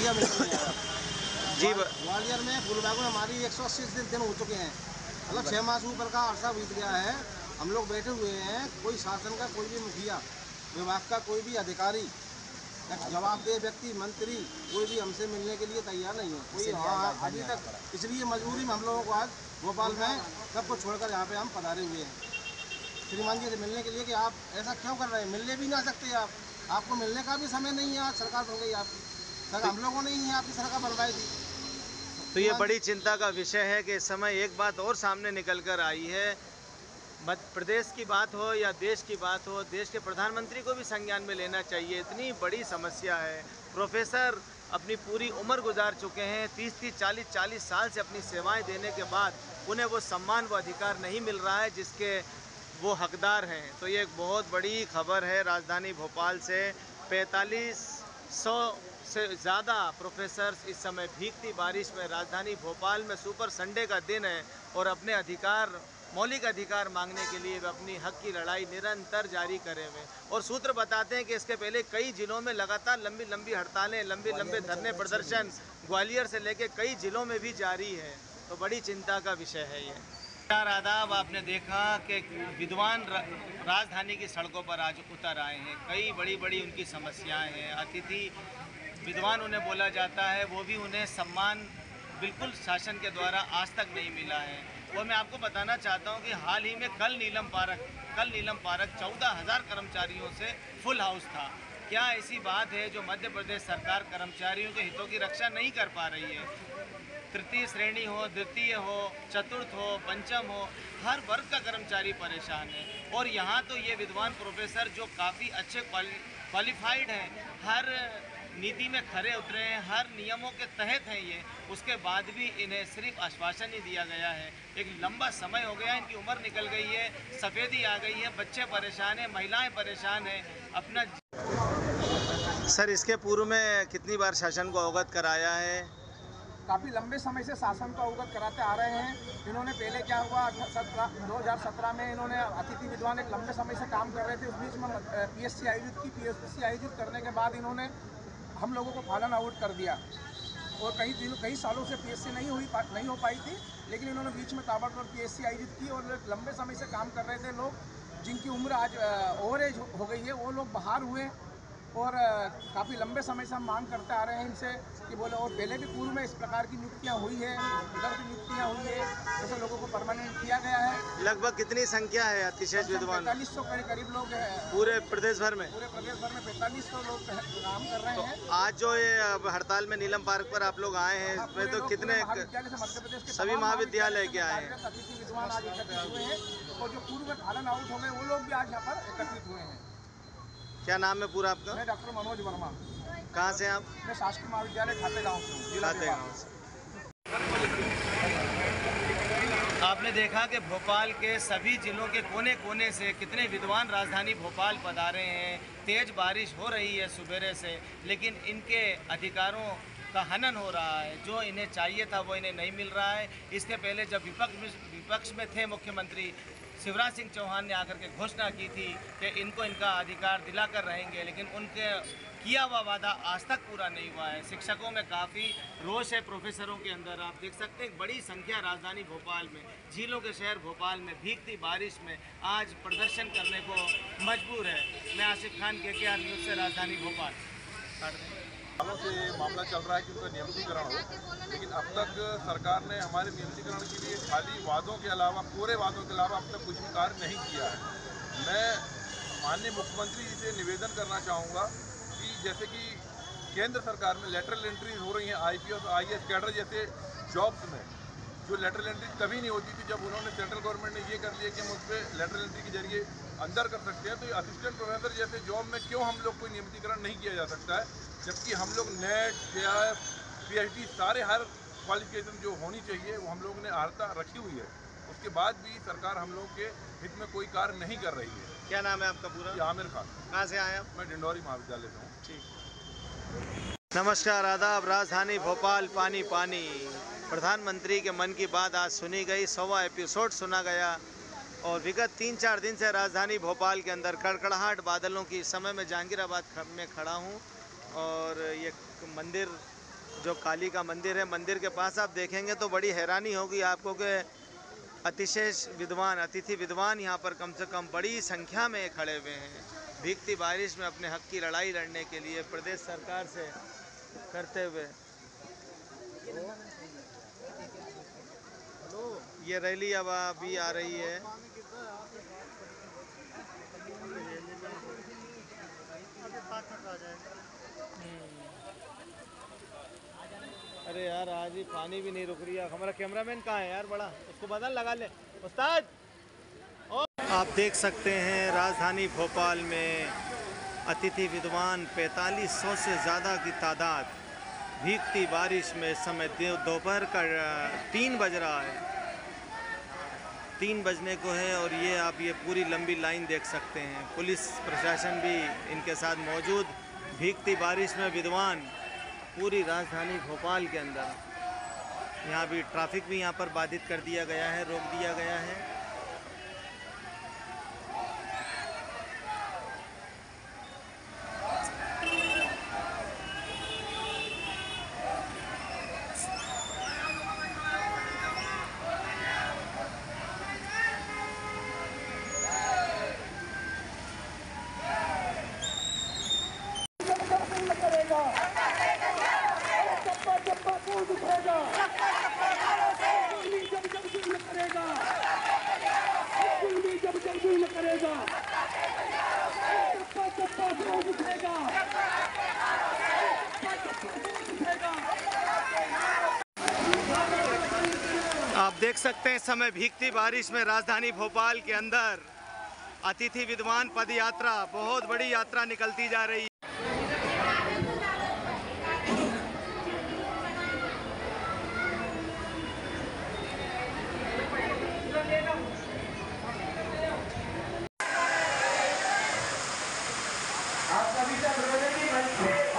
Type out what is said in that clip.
नौकरियाँ मिल रही हैं। जी ग्वालियर में फूलबाग में हमारी 180 दिन हो चुके हैं, मतलब 6 मास ऊपर का अर्सा बीत गया है। हम लोग बैठे हुए हैं, कोई शासन का कोई भी मुखिया विभाग का कोई भी अधिकारी, जवाबदेह व्यक्ति, मंत्री कोई भी हमसे मिलने के लिए तैयार नहीं है कोई। अभी तक इसलिए मजबूरी में हम लोगों को आज भोपाल में सबको छोड़कर यहाँ पे हम पधारे हुए हैं श्रीमान जी से मिलने के लिए कि आप ऐसा क्यों कर रहे हैं। मिलने भी ना सकते आप, आपको मिलने का भी समय नहीं है। आज सरकार बन गई आपकी, सर हम लोगों ने ही आपकी सरकार बनवाई थी। तो ये बड़ी चिंता का विषय है कि इस समय एक बात और सामने निकल कर आई है। मध्य प्रदेश की बात हो या देश की बात हो, देश के प्रधानमंत्री को भी संज्ञान में लेना चाहिए। इतनी बड़ी समस्या है। प्रोफेसर अपनी पूरी उम्र गुजार चुके हैं, 30-30, 40-40 साल से अपनी सेवाएं देने के बाद उन्हें वो सम्मान व अधिकार नहीं मिल रहा है जिसके वो हकदार हैं। तो ये एक बहुत बड़ी खबर है। राजधानी भोपाल से 4500 से ज़्यादा प्रोफेसर्स इस समय भीगती बारिश में राजधानी भोपाल में सुपर संडे का दिन है और अपने अधिकार, मौलिक अधिकार मांगने के लिए वे अपनी हक की लड़ाई निरंतर जारी करे हुए। और सूत्र बताते हैं कि इसके पहले कई जिलों में लगातार लंबी लंबी हड़तालें, लंबे लंबे धरने प्रदर्शन ग्वालियर से लेकर कई जिलों में भी जारी है। तो बड़ी चिंता का विषय है ये। आदाब, आपने देखा कि विद्वान राजधानी की सड़कों पर आज उतर आए हैं। कई बड़ी बड़ी उनकी समस्याएं हैं। अतिथि विद्वान उन्हें बोला जाता है, वो भी उन्हें सम्मान बिल्कुल शासन के द्वारा आज तक नहीं मिला है। और मैं आपको बताना चाहता हूं कि हाल ही में कल नीलम पार्क 14,000 कर्मचारियों से फुल हाउस था। क्या ऐसी बात है जो मध्य प्रदेश सरकार कर्मचारियों के हितों की रक्षा नहीं कर पा रही है? तृतीय श्रेणी हो, द्वितीय हो, चतुर्थ हो, पंचम हो, हर वर्ग का कर्मचारी परेशान है। और यहाँ तो ये विद्वान प्रोफेसर जो काफ़ी अच्छे क्वालिफाइड हैं, हर नीति में खरे उतरे हैं, हर नियमों के तहत हैं ये, उसके बाद भी इन्हें सिर्फ आश्वासन ही दिया गया है। एक लंबा समय हो गया, इनकी उम्र निकल गई है, सफ़ेदी आ गई है, बच्चे परेशान हैं, महिलाएं परेशान हैं। अपना सर, इसके पूर्व में कितनी बार शासन को अवगत कराया है? काफ़ी लंबे समय से शासन को अवगत कराते आ रहे हैं। इन्होंने पहले क्या हुआ 2017 में इन्होंने अतिथि विद्वान एक लंबे समय से काम कर रहे थे। उस बीच में पीएससी आयोजित की। पीएससी आयोजित करने के बाद इन्होंने हम लोगों को फॉलन आउट कर दिया और कई सालों से पीएससी नहीं हो पाई थी। लेकिन इन्होंने बीच में ताबड़तोड़ पीएससी आयोजित की और लंबे समय से काम कर रहे थे लोग जिनकी उम्र आज ओवरेज हो गई है, वो लोग बाहर हुए। और काफ़ी लंबे समय से हम मांग करते आ रहे हैं इनसे कि बोले, और पहले भी पूर्व में इस प्रकार की नियुक्तियाँ हुई है, उधर भी नियुक्तियाँ हुई है, जैसे लोगों को परमानेंट किया गया है। लगभग कितनी संख्या है अतिशय विद्वान? 4500 के करीब लोग हैं पूरे प्रदेश भर में। पूरे प्रदेश भर में 4500 लोग काम कर रहे हैं। तो आज जो ये हड़ताल में नीलम पार्क पर आप लोग आए हैं, इसमें तो कितने महाविद्यालय से मध्य प्रदेश के सभी महाविद्यालय के आए हैं? अतिथि विद्वान आज एकत्रित हुए हैं और जो पूर्व में फॉलन आउट हो गए वो लोग भी आज यहाँ पर एकत्रित हुए हैं। क्या नाम है पूरा आपका? मैं डॉक्टर मनोज वर्मा। कहाँ से आप? मैं शासकीय महाविद्यालय खातेगांव से हूँ, जिला खातेगांव से। आपने देखा कि भोपाल के सभी जिलों के कोने कोने से कितने विद्वान राजधानी भोपाल पधारे हैं। तेज़ बारिश हो रही है सुबह से, लेकिन इनके अधिकारों का हनन हो रहा है। जो इन्हें चाहिए था वो इन्हें नहीं मिल रहा है। इसके पहले जब विपक्ष में थे मुख्यमंत्री शिवराज सिंह चौहान ने आकर के घोषणा की थी कि इनको इनका अधिकार दिलाकर रहेंगे, लेकिन उनके किया हुआ वादा आज तक पूरा नहीं हुआ है। शिक्षकों में काफ़ी रोष है, प्रोफेसरों के अंदर आप देख सकते हैं बड़ी संख्या राजधानी भोपाल में, झीलों के शहर भोपाल में भीगती बारिश में आज प्रदर्शन करने को मजबूर है। मैं आसिफ खान KKR न्यूज़ से राजधानी भोपाल। सालों से मामला चल रहा है कि उनका नियमितीकरण हो, लेकिन अब तक सरकार ने हमारे नियमितीकरण के लिए खाली वादों के अलावा, पूरे वादों के अलावा अब तक कुछ भी कार्य नहीं किया है। मैं माननीय मुख्यमंत्री जी से निवेदन करना चाहूँगा कि जैसे कि केंद्र सरकार में लेटरल एंट्रीज हो रही हैं IPS और IAS कैडर जैसे जॉब्स में, जो लेटरल एंट्री कभी नहीं होती थी। जब उन्होंने सेंट्रल गवर्नमेंट ने ये कर लिया कि हम उस पर लेटरल एंट्री के जरिए अंदर कर सकते हैं, तो ये असिस्टेंट प्रोफेसर जैसे जॉब में क्यों हम लोग कोई नियमितीकरण नहीं किया जा सकता है, जबकि हम लोग नेट JIF PhD सारे हर क्वालिफिकेशन जो होनी चाहिए वो हम लोगों ने अर्हता रखी हुई है। उसके बाद भी सरकार हम लोग के हित में कोई कार्य नहीं कर रही है। क्या नाम है आपका पूरा? आमिर खान। कहाँ से आए आप? मैं डिंडौरी महाविद्यालय से हूँ। ठीक। नमस्कार, आदाब। राजधानी भोपाल पानी पानी। प्रधानमंत्री के मन की बात आज सुनी गई, 100वां एपिसोड सुना गया और विगत 3-4 दिन से राजधानी भोपाल के अंदर कड़कड़ाहट बादलों की। इस समय मैं जहांगीराबाद में खड़ा हूँ और ये मंदिर जो काली का मंदिर है, मंदिर के पास आप देखेंगे तो बड़ी हैरानी होगी आपको कि अतिशय विद्वान, अतिथि विद्वान यहाँ पर कम से कम बड़ी संख्या में खड़े हुए हैं, भीगती बारिश में अपने हक की लड़ाई लड़ने के लिए प्रदेश सरकार से करते हुए। ये रैली अब अभी आ रही है। अरे यार आज ही पानी भी नहीं रुक रही है। हमारा कैमरामैन कहाँ है यार, बड़ा उसको बदल लगा ले उस्ताद। आप देख सकते हैं राजधानी भोपाल में अतिथि विद्वान 4500 से ज़्यादा की तादाद भीगती बारिश में इस समय दोपहर का 3 बज रहा है, 3 बजने को है और ये पूरी लंबी लाइन देख सकते हैं। पुलिस प्रशासन भी इनके साथ मौजूद, भीगती बारिश में विद्वान पूरी राजधानी भोपाल के अंदर। यहाँ भी ट्रैफिक भी यहाँ पर बाधित कर दिया गया है, रोक दिया गया है। आप देख सकते हैं इस समय भीगती बारिश में राजधानी भोपाल के अंदर अतिथि विद्वान पद यात्रा, बहुत बड़ी यात्रा निकलती जा रही है। आप सभी का